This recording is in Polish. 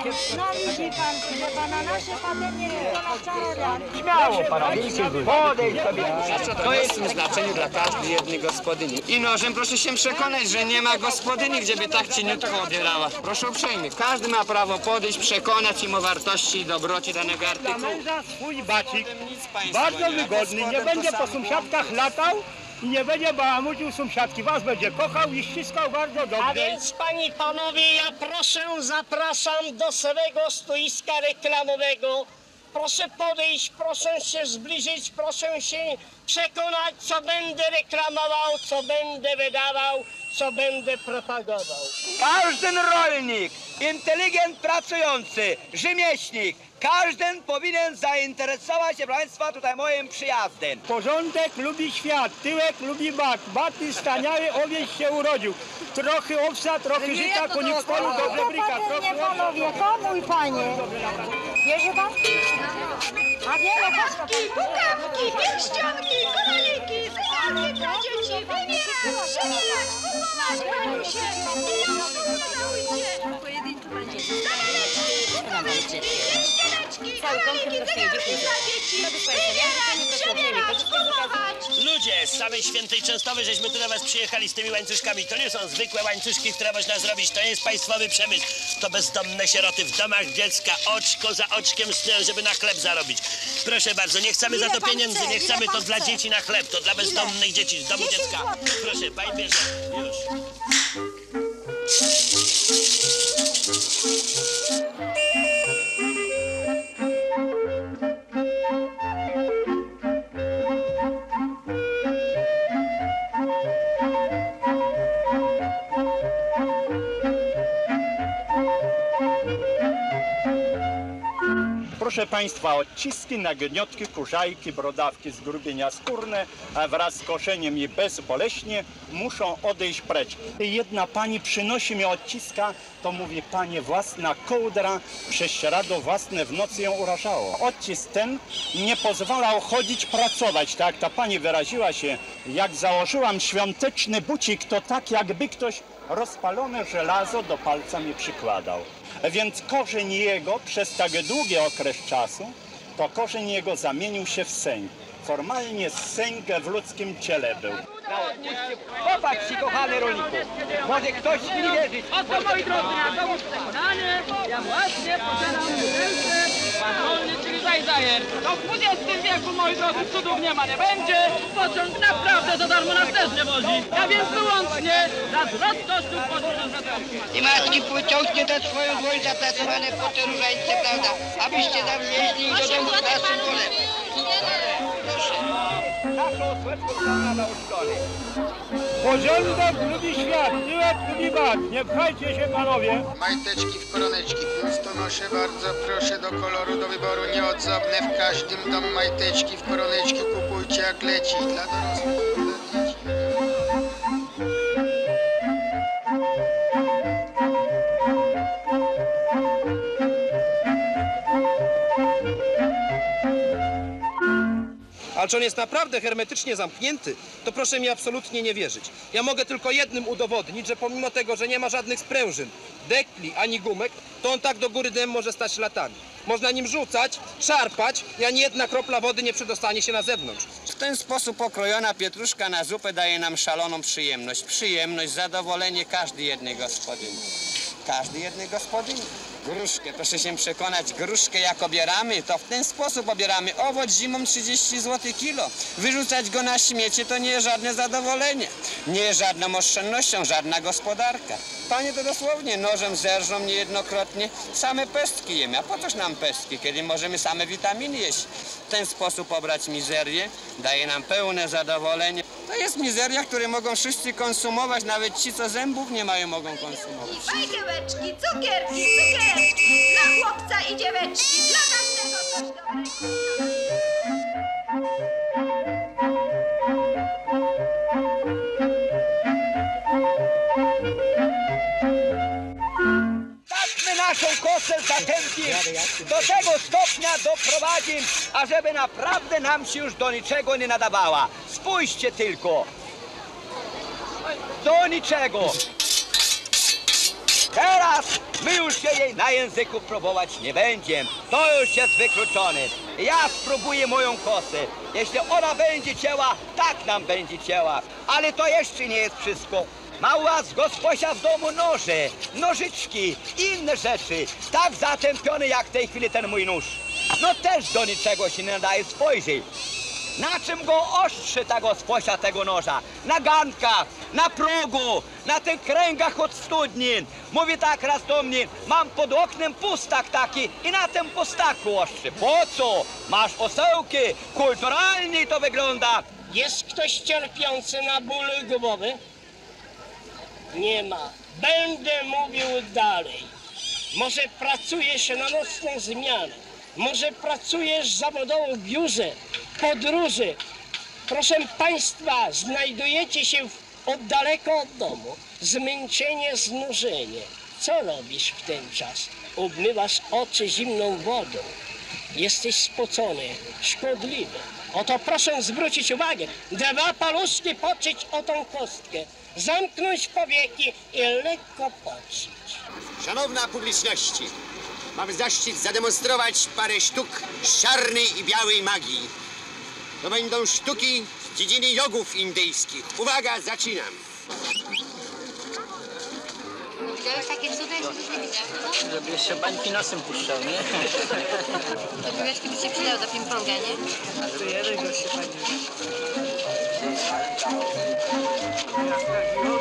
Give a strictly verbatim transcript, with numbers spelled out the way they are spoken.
No widzi pan, że pana nasze patelnie wykonał czarodzian. Śmiało panowie, podejdź sobie. To jest w znaczeniu dla każdej jednej gospodyni. I nożem proszę się przekonać, że nie ma gospodyni, gdzie by tak cieniutko obierała. Proszę uprzejmie, każdy ma prawo podejść, przekonać im o wartości i dobroci danego Dla artykułu. męża swój bacik, Nic państwa bardzo nie wygodny, nie będzie po sąsiadkach latał i nie będzie bałamucił sąsiadki. Was będzie kochał i ściskał bardzo A dobrze. więc, panie i panowie, ja proszę, zapraszam do swego stoiska reklamowego. Proszę podejść, proszę się zbliżyć, proszę się przekonać, co będę reklamował, co będę wydawał, co będę propagował. Każdy rolnik, inteligent pracujący, rzemieślnik, każdy powinien zainteresować się, proszę państwa, tutaj moim przyjazdem. Porządek lubi świat, tyłek lubi bat. Baty staniały, owieś się urodził. Trochę owsa, trochę żyta, konik w polu, dobrze bryka. Nie panowie, komuj panie. Bierze pan? A wiele koszta pan. Pukawki, pierścionki, króliki, wyjazdy dla dzieci, wybierać, przebierać, kupować, malusie, pieniążki podarujcie. Staneczki, pukaweczki, pierścioneczki, króliki, wyjazdy dla dzieci, wybierać, przebierać, kupować. Ludzie, z samej świętej Częstowy żeśmy tu do was przyjechali z tymi łańcuszkami. To nie są zwykłe łańcuszki, które można zrobić. To jest państwowy przemysł. To bezdomne sieroty w domach dziecka oczko za oczkiem stoją, żeby na chleb zarobić. Proszę bardzo, nie chcemy za to pieniędzy, nie chcemy to dla dzieci na chleb. To dla bezdomnych dzieci z domu dziecka. Proszę, pani bierze. Już. Proszę państwa, odciski, nagniotki, kurzajki, brodawki, zgrubienia skórne, a wraz z koszeniem i bezboleśnie muszą odejść precz. Jedna pani przynosi mi odciska, to mówi: panie, własna kołdra, prześcieradło własne w nocy ją urażało. Odcisk ten nie pozwalał chodzić, pracować, tak jak ta pani wyraziła się. Jak założyłam świąteczny bucik, to tak jakby ktoś rozpalone żelazo do palca mi przykładał. Więc korzeń jego przez tak długi okres czasu, to korzeń jego zamienił się w sęk. Formalnie sęk w ludzkim ciele był. Popatrzcie, kochany rolniku, może ktoś mi nie wierzyć. Oto, moi drodzy, na dowód przekonany, ja właśnie posiadam butelkę rolny, czyli zajzajer. To w dwudziestym wieku, moi drodzy, cudów nie ma, nie będzie. Pociąg naprawdę za darmo nas też nie wozi. Ja więc wyłącznie za wzrost kosztów podróży za to. I matki pociągnie na swoją dłoń zapracowane po te różańce, prawda? Abyście tam jeździli i do domu na symbole. Naszą słodką na nauczony. Porządek lubi świat, tyłek lubi bat. Nie pchajcie się panowie. Majteczki w koroneczki, biustonosze, bardzo proszę, do koloru, do wyboru nieodzowne. W każdym dom majteczki w koroneczki kupujcie jak leci. Dla dorosłych i dla dzieci. Ale czy on jest naprawdę hermetycznie zamknięty, to proszę mi absolutnie nie wierzyć. Ja mogę tylko jednym udowodnić, że pomimo tego, że nie ma żadnych sprężyn, dekli ani gumek, to on tak do góry dym może stać latami. Można nim rzucać, szarpać i ani jedna kropla wody nie przedostanie się na zewnątrz. W ten sposób okrojona pietruszka na zupę daje nam szaloną przyjemność. Przyjemność, zadowolenie każdej jednej gospodyni. Każdej jednej gospodyni. Gruszkę, proszę się przekonać, gruszkę jak obieramy, to w ten sposób obieramy. Owoc zimą trzydzieści złotych kilo. Wyrzucać go na śmiecie to nie jest żadne zadowolenie. Nie jest żadną oszczędnością, żadna gospodarka. Panie to dosłownie nożem zerżną niejednokrotnie. Same pestki jemy. A po coż nam pestki, kiedy możemy same witaminy jeść? W ten sposób obrać mizerię daje nam pełne zadowolenie. To jest mizeria, której mogą wszyscy konsumować, nawet ci, co zębów nie mają, mogą konsumować. Bajkełeczki, cukierki, cukierki, dla chłopca i dzieweczki, dla każdego coś dobrego. Takmy naszą kosę zatępim, do tego stopnia doprowadzim, ażeby naprawdę nam się już do niczego nie nadawała. Spójrzcie tylko. Do niczego. Teraz my już się jej na języku próbować nie będziemy. To już jest wykluczone. Ja spróbuję moją kosę. Jeśli ona będzie cięła, tak nam będzie cięła. Ale to jeszcze nie jest wszystko. Ma u was gosposia w domu noże, nożyczki, inne rzeczy. Tak zatępione jak w tej chwili ten mój nóż. No też do niczego się nie nadaje spojrzeć. Na czym go ostrzy ta gosposia tego noża? Na gankach, na progu, na tych kręgach od studni. Mówi tak raz do mnie, mam pod oknem pustak taki i na tym pustaku ostrzy. Po co? Masz osełki, kulturalnie to wygląda. Jest ktoś cierpiący na ból głowy? Nie ma. Będę mówił dalej. Może pracujesz na nocną zmianę. Może pracujesz zawodowo w biurze, podróży. Proszę państwa, znajdujecie się w, od daleko od domu. Zmęczenie, znużenie. Co robisz w ten czas? Obmywasz oczy zimną wodą. Jesteś spocony, szkodliwy. Oto proszę zwrócić uwagę. Dwa paluszki poczyć o tą kostkę. Zamknąć powieki i lekko poczyć. Szanowna publiczności, mam zaszczyt zademonstrować parę sztuk z czarnej i białej magii. To będą sztuki z dziedziny jogów indyjskich. Uwaga, zaczynam. Widziałeś takie cuda, jeszcze coś nie widzę. Żeby jeszcze bańki nosem puszczał, nie? To piłeczki by się przydały do ping-ponga, nie? A tu jeden gość się fajnie.